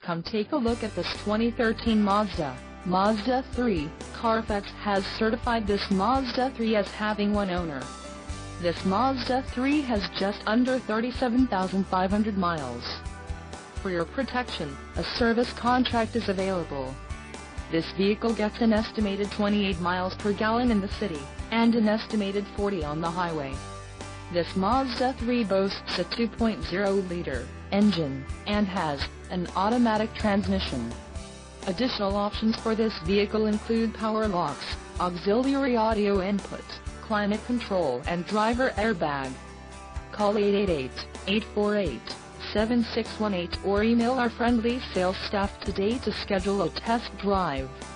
Come take a look at this 2013 Mazda 3. Carfax has certified this Mazda 3 as having one owner. This Mazda 3 has just under 37,500 miles. For your protection, a service contract is available. This vehicle gets an estimated 28 miles per gallon in the city, and an estimated 40 on the highway. This Mazda 3 boasts a 2.0-liter engine, and has an automatic transmission. Additional options for this vehicle include power locks, auxiliary audio input, climate control and driver airbag. Call 888-848-7618 or email our friendly sales staff today to schedule a test drive.